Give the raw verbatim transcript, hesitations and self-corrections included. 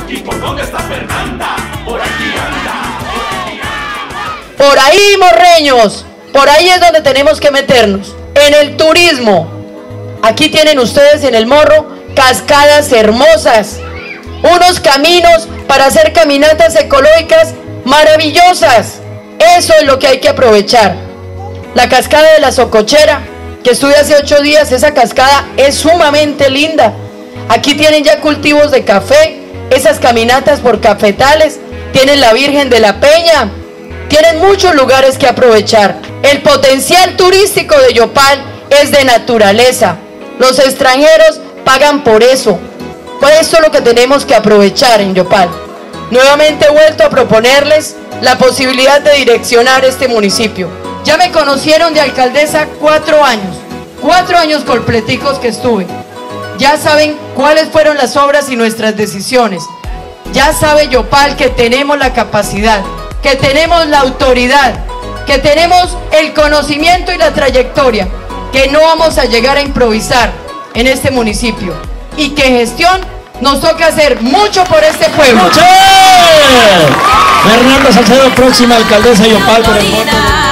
¿Y por dónde está Fernanda? Por aquí anda, por aquí anda. Por ahí, morreños, por ahí es donde tenemos que meternos, en el turismo. Aquí tienen ustedes en el Morro cascadas hermosas, unos caminos para hacer caminatas ecológicas maravillosas. Eso es lo que hay que aprovechar. La cascada de la Socochera, que estuve hace ocho días, esa cascada es sumamente linda. Aquí tienen ya cultivos de café, esas caminatas por cafetales, tienen la Virgen de la Peña, tienen muchos lugares que aprovechar. El potencial turístico de Yopal es de naturaleza. Los extranjeros pagan por eso. Pues esto es lo que tenemos que aprovechar en Yopal. Nuevamente he vuelto a proponerles la posibilidad de direccionar este municipio. Ya me conocieron de alcaldesa cuatro años, cuatro años completicos que estuve. Ya saben cuáles fueron las obras y nuestras decisiones. Ya sabe Yopal que tenemos la capacidad, que tenemos la autoridad, que tenemos el conocimiento y la trayectoria, que no vamos a llegar a improvisar en este municipio y que gestión nos toca hacer mucho por este pueblo. ¡Mucho! Fernanda Salcedo, próxima alcaldesa de Yopal por el voto.